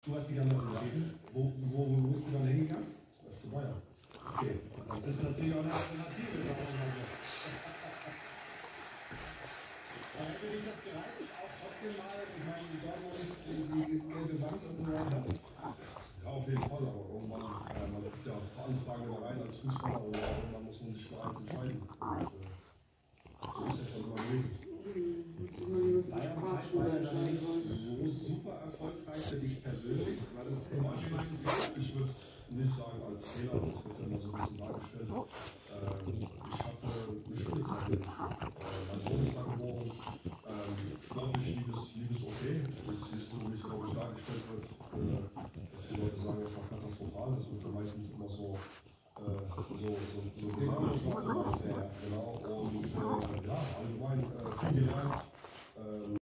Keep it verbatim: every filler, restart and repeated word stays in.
Du hast dich anders entschieden. Wo, wo, wo bist du dann hingegangen? Das ist zu Bayern. Okay, das ist natürlich auch eine Alternative, sagen wir mal so. Aber hätte dich das gereizt, auch trotzdem mal, ich meine, die Dortmund, die, die gelbe Wand und so weiter? Ja, auf jeden Fall, aber irgendwann, äh, man kriegt ja ein paar Anfragen immer rein als Fußballer und irgendwann muss man sich für eins entscheiden. Und, äh, so ist es dann immer gewesen. Bayern-Zeit war ja dann nicht so super erfolgreich für dich persönlich. War das zum Beispiel, ich würde es nicht sagen als Fehler, das wird immer so ein bisschen dargestellt. Ähm, ich hatte eine schöne Zeit in der Schule. Äh, mein Sohn ist da geboren. Ähm, sportlich lief es, lief es okay. Jetzt ist so, wie es glaube ich dargestellt wird, äh, dass die Leute sagen, es war katastrophal. Das wird ja meistens immer so äh, so, so, so gesagt, das war immer sehr, genau. Und äh, ja, allgemein äh, viel gelernt. Ähm,